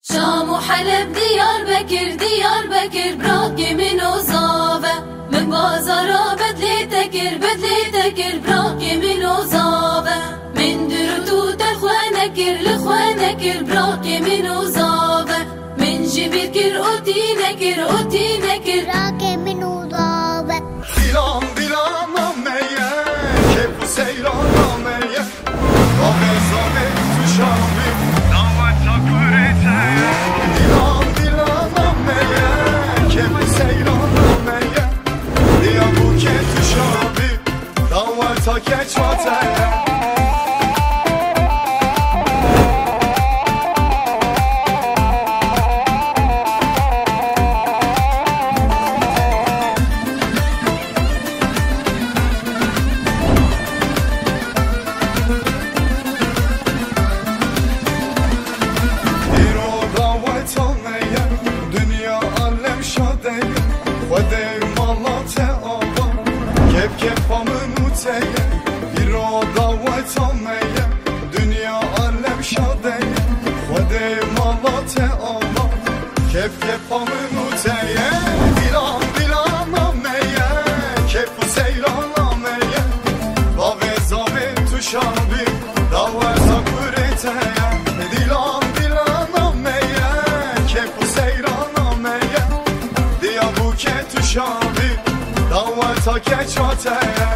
شام وحلب ديار بكر براكي من وزابة من بازارا بدلي تكر براكي من وزابة من درتوت لخوانكر براكي من وزابة من جبير اوتي نكر براكي من وزابة Dilan ameye Kefu seyran ameye Kahve tuşabi Davet takureteye Dilan ameye Kefu seyran ameye Diya buke tuşabi Davet takeçvateye Bir o davet almaya Dünya alem şadeye Khode malate ama Kep amınuteye Dilan ameye Kefu seyran ameye Zave tuşabi Davet akureteye Dilan ameye Kefu seyran ameye Diya buke tuşabi Davet takeçvateye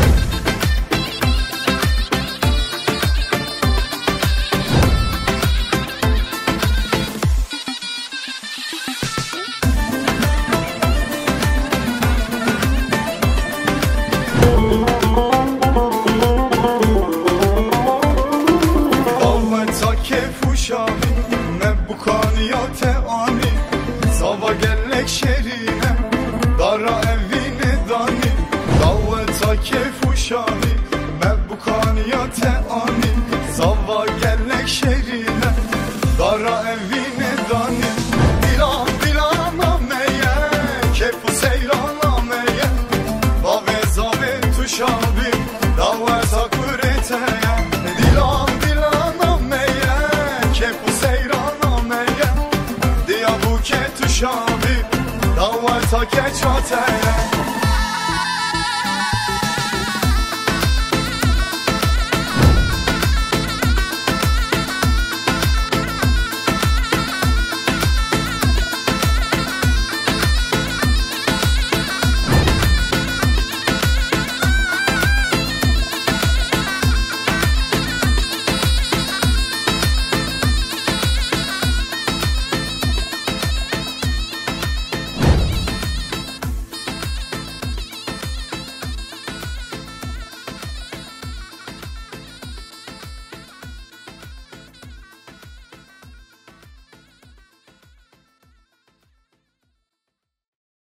Mebukaniyate ani Zava gellek şerine Dara evine dani Daveta kefuşani Mebukaniyate ani Zava gellek şerine Dara evine dani Dilan ameye Kefu seyran ameye Zave tuşabi Daveta kureteye Dilan ameye Kefu seyran ameye Diya buke tuşabi Davet takeçvateye